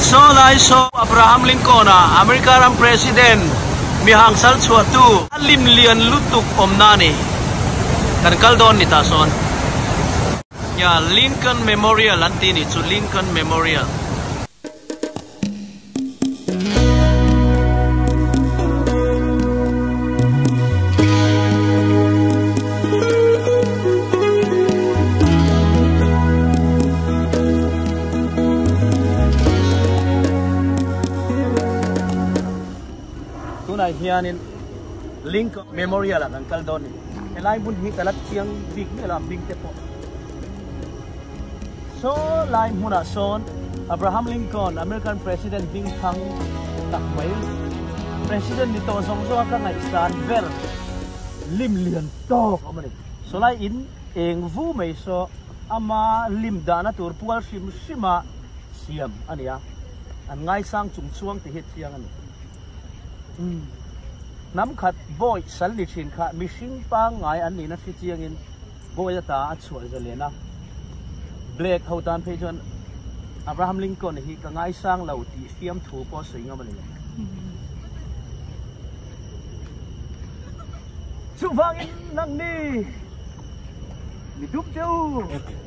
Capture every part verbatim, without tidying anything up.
so lai so Abraham Lincoln a America ram president mi hangsal chuatu lim lian lutuk omnani kan kaldon ni ta son ya Lincoln Memorial antini chu Lincoln Memorial hianin Lincoln Memorial ang kaldon ni elai bun hi kalat chiang big ni lam bing te po so lai muna son Abraham Lincoln American president ding thang tak mai president ni to song so ka ngai san ver lim lian to amani so lai in eng vu mai so ama lim dana tur pual sim sima siam ania an ngai sang chung chuang ti het chiang ani nắm khát boy sẵn lịch trình khát missing pa ngay anh này nó phi chiang in boy ta at chuột rồi liền na black hậu tan phê chọn Abraham Lincoln hi cả ngay sang lầu tỉ phim thủ po sấy ngâm này chụp vang in năng đi bị đúc châu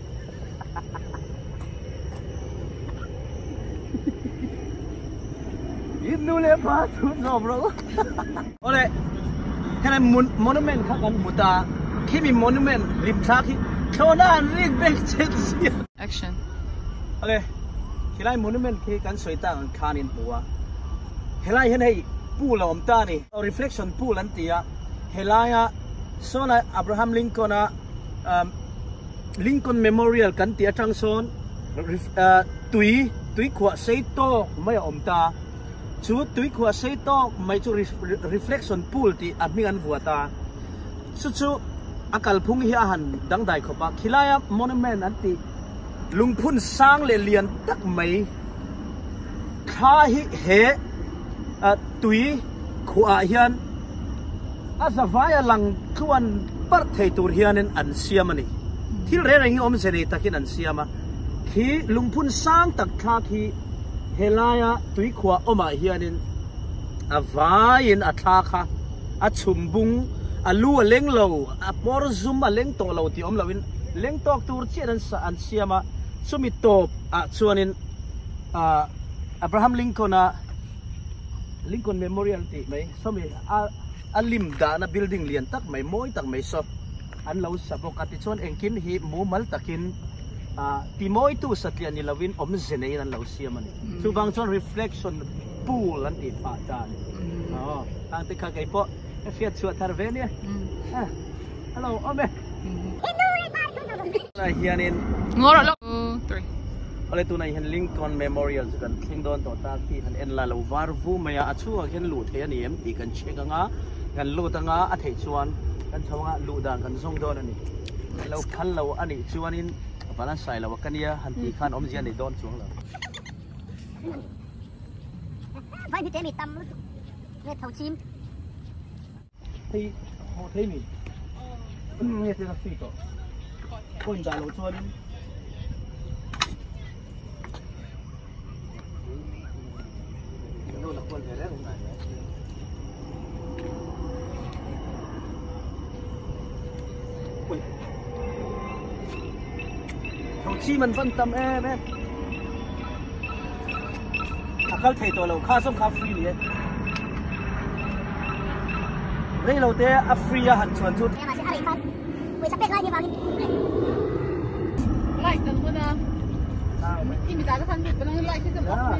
in nu le pa tu no bro ole kana monument kha kan muta kimi monument rim tha ki thona ring back check action ole kilai monument ke kan soita kan khanin buwa helai hen hei pu lom ta ni reflection pu lan tia helaya sona Abraham Lincoln a um, Lincoln Memorial kan tia tang son uh, tui tui khwa sei to mai om ta chú túi khua xây to mấy chú reflection pool thì ăn miếng ăn vừa ta chú chú akal phung hi han dang dai khopa khilaya monument an ti lungphun sang le lian tak mai kha hi he túi khua hian azawaya lang khuan par thei tur hianin an siamani thil re ringi om se nei takin an siama khi lungphun sang tak kha khi helaya tui khua oma hianin avain athakha a chumbung alu leng lo a por zum a leng to lo ti om lawin leng tok tur chen an sa an siama sumi top a chuanin a Abraham Lincoln a Lincoln Memorial ti mai sumi a alim da na building lian tak mai moi tak mai so an lo sabok ati chon engkin hi mu mal takin ti moi tu satlian ni lawin om zenei an lo siamani chu bang chon reflection pool an ti pa ta ni oh ang te kha kai po fiat chuat thar ve ni hello ome na hianin ngora lo three ole tu nai han Lincoln Memorial kan thingdon to ta ki han en la lo war vu maya achu gen lu the ani em ti kan chekanga kan lu tanga a thei chuan kan chawanga lu dan kan zong don ani lo khal lo ani chuanin balan sai la wakania hanti khan om jian ni don chuang la vai đi té mi tâm nghe thầu chim thì họ thấy mi nghe tiếng phi to con đã lâu chuan đâu là con thế đấy không này chi mình phân tâm em em à các thầy tôi lâu khá sống khá free liền đây lâu té Africa hẳn chuẩn chút em mà sẽ hay phân với sắp lại đi vào đi lại cần hơn à thì mình ta có phân biệt với nó lại cái gì đó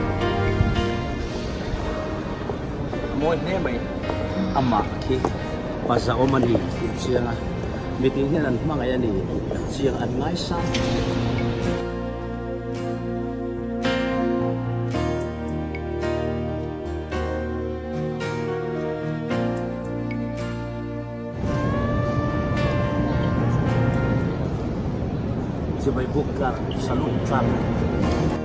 môi thế mày âm mà khi pasa omani chianga meeting hian an hmang ai ani chiang an ngai sam Sebagai buka salon tram